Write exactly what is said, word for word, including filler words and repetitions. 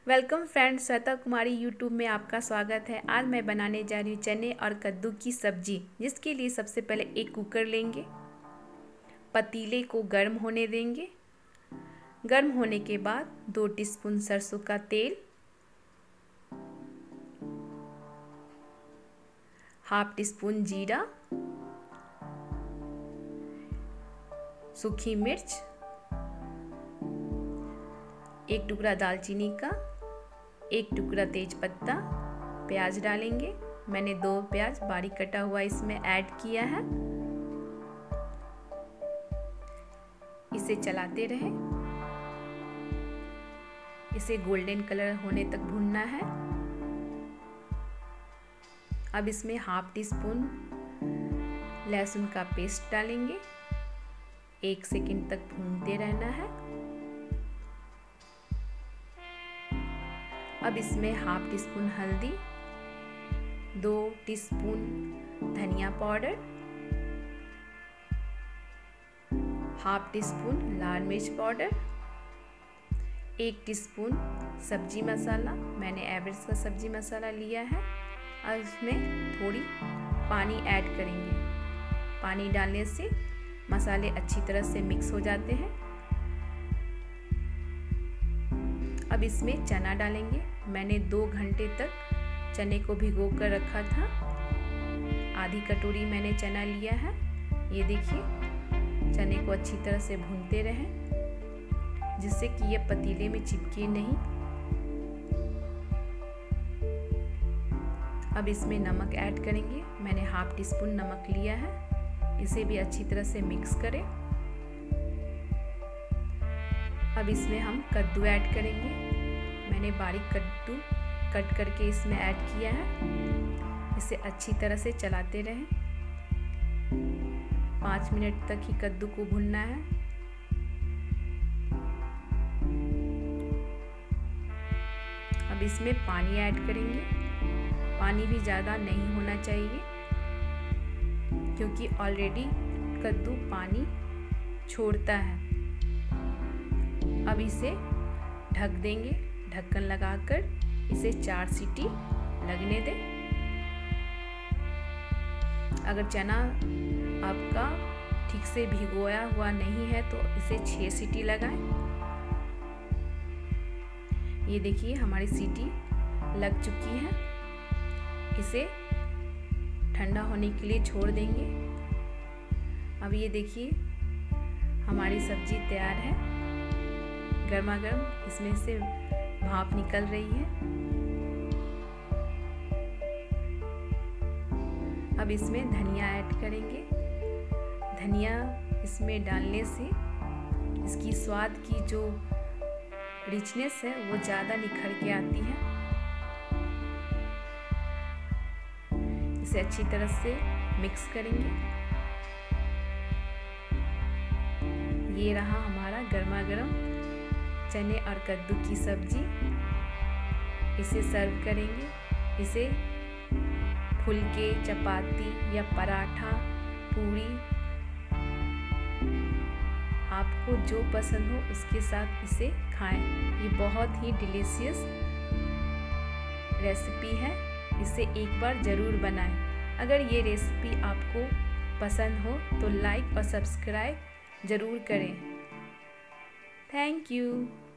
Welcome friends, Shweta Kumari YouTube में आपका स्वागत है। आज मैं बनाने जा रही हूँ चने और कद्दू की सब्जी, जिसके लिए सबसे पहले एक कुकर लेंगे। पतीले को गर्म होने देंगे। गर्म होने के बाद दो टीस्पून सरसों का तेल, हाफ टी स्पून जीरा, सूखी मिर्च, एक टुकड़ा दालचीनी का, एक टुकड़ा तेज पत्ता, प्याज डालेंगे। मैंने दो प्याज बारीक कटा हुआ इसमें ऐड किया है। इसे चलाते रहें। इसे गोल्डन कलर होने तक भूनना है। अब इसमें हाफ टी स्पून लहसुन का पेस्ट डालेंगे। एक सेकंड तक भूनते रहना है। अब इसमें हाफ टी स्पून हल्दी, दो टीस्पून धनिया पाउडर, हाफ टी स्पून लाल मिर्च पाउडर, एक टीस्पून सब्जी मसाला, मैंने एवरेस्ट का सब्जी मसाला लिया है। और इसमें थोड़ी पानी ऐड करेंगे। पानी डालने से मसाले अच्छी तरह से मिक्स हो जाते हैं। अब इसमें चना डालेंगे। मैंने दो घंटे तक चने को भिगो कर रखा था। आधी कटोरी मैंने चना लिया है। ये देखिए, चने को अच्छी तरह से भूनते रहें, जिससे कि ये पतीले में चिपके नहीं। अब इसमें नमक ऐड करेंगे। मैंने हाफ टी स्पून नमक लिया है। इसे भी अच्छी तरह से मिक्स करें। अब इसमें हम कद्दू ऐड करेंगे। मैंने बारीक कद्दू कट करके इसमें ऐड किया है। इसे अच्छी तरह से चलाते रहें। पाँच मिनट तक ही कद्दू को भूनना है। अब इसमें पानी ऐड करेंगे। पानी भी ज़्यादा नहीं होना चाहिए, क्योंकि ऑलरेडी कद्दू पानी छोड़ता है। अब इसे ढक देंगे। ढक्कन लगाकर इसे चार सीटी लगने दें। अगर चना आपका ठीक से भिगोया हुआ नहीं है तो इसे छह सीटी लगाएं। ये देखिए, हमारी सीटी लग चुकी है। इसे ठंडा होने के लिए छोड़ देंगे। अब ये देखिए, हमारी सब्जी तैयार है। गर्मा गर्म इसमें से भाप निकल रही है। अब इसमें धनिया ऐड करेंगे। धनिया इसमें डालने से इसकी स्वाद की जो रिचनेस है वो ज़्यादा निखर के आती है। इसे अच्छी तरह से मिक्स करेंगे। ये रहा हमारा गर्मा गर्म चने और कद्दू की सब्जी। इसे सर्व करेंगे। इसे फुलके, चपाती या पराठा, पूरी, आपको जो पसंद हो उसके साथ इसे खाएं। ये बहुत ही डिलीशियस रेसिपी है। इसे एक बार ज़रूर बनाएं। अगर ये रेसिपी आपको पसंद हो तो लाइक और सब्सक्राइब ज़रूर करें। Thank you.